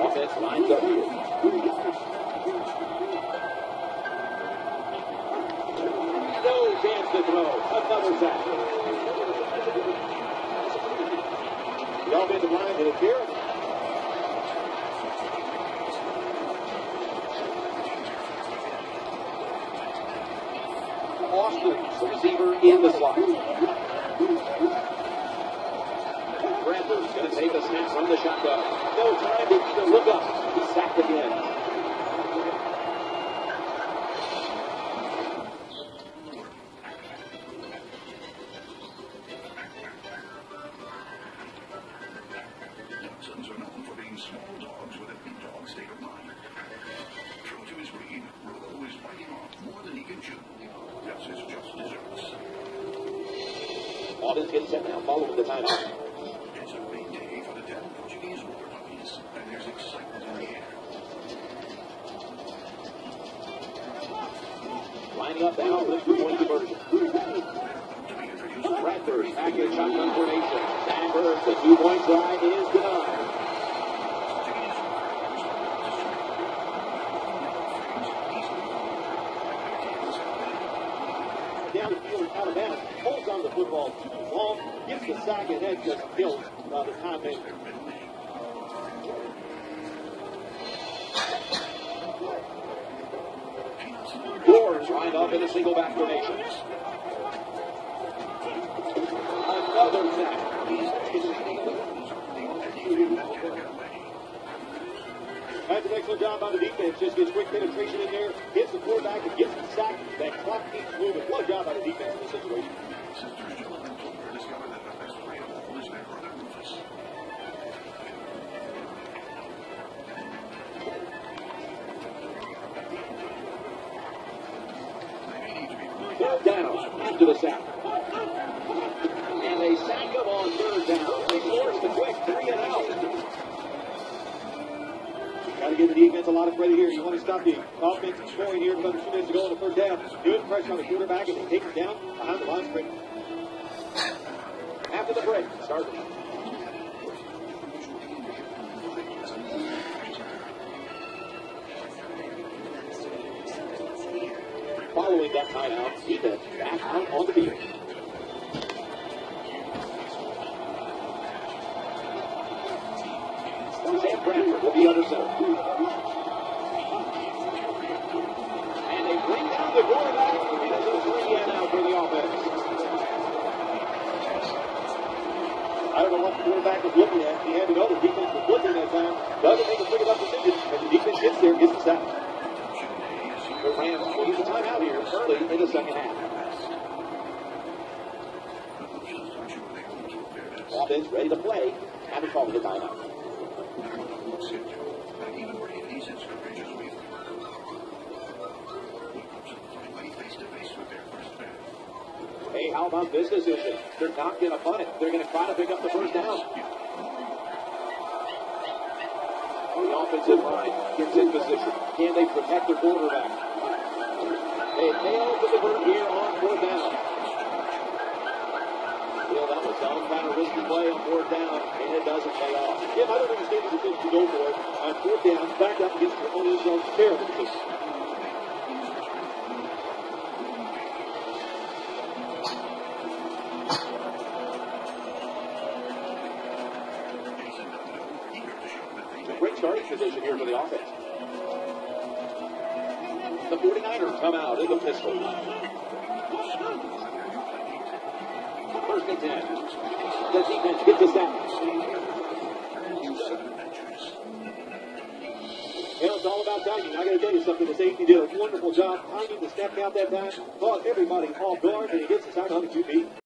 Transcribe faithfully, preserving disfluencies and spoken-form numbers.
Offense lines up here. No chance to throw. Another sack. The offensive line did it here. Austin, the receiver in the slot. Bradford's going to take a snap from the shotgun. No time to, to look up. He's sacked again. Texans are known for being small dogs with a big dog state of mind. True to his breed, Rolo is biting off more than he can chew. That's his just desserts. Auburn's getting set now, following the timeout. It's a big day for the Devon Portuguese War Puppies, and there's excitement in the air. Lining up now for the two-point conversion. Bradford back in shotgun formation. Bradford, the two-point try is denied. Down the field, out of bounds, holds on the football too long, gets the sack, and then just kills uh, the time maker. Doors lined up in a single back formation. Another sack. That's an excellent job by the defense. Just gets quick penetration in there, hits the quarterback, and gets the sack. That clock keeps moving. What a job by the defense in this situation. Third down after the sack. And they sack him on third down. They force the quick three and out. Got to give the defense a lot of credit here. You want to stop the offense from scoring here with under two minutes to go on the third down. Good pressure on the quarterback, and they take it down behind the line scrimmage. After the break, start. Following that timeout, defense back out on the field. Sam Bradford will be under center. And they bring down the quarterback, and it's a three and out for the offense. I don't know what the quarterback was looking at. He had to know the defense was looking that time. Doesn't make a quick enough decision, and the defense gets there and gets the sack. The Rams will use a timeout here early in the second half. Offense ready to play. Haven't called the timeout. Hey, how about this decision? They're not going to punt it. They're going to try to pick up the first down. The offensive line gets in position. Can they protect their quarterback? They fail to convert here on fourth down. Well, that was some kind of risky play on fourth down, and it doesn't pay off. Jim, I don't understand the decision to go for it. On fourth down, back up against your own end zone. Terrible decision. Great starting position here for the offense. The forty-niners come out in the pistol. First and ten. The defense gets the sack. You know, it's all about timing. I got to tell you something. The safety did a wonderful job timing the snap count that time. Caught everybody off guard, and he gets the sack on the Q B.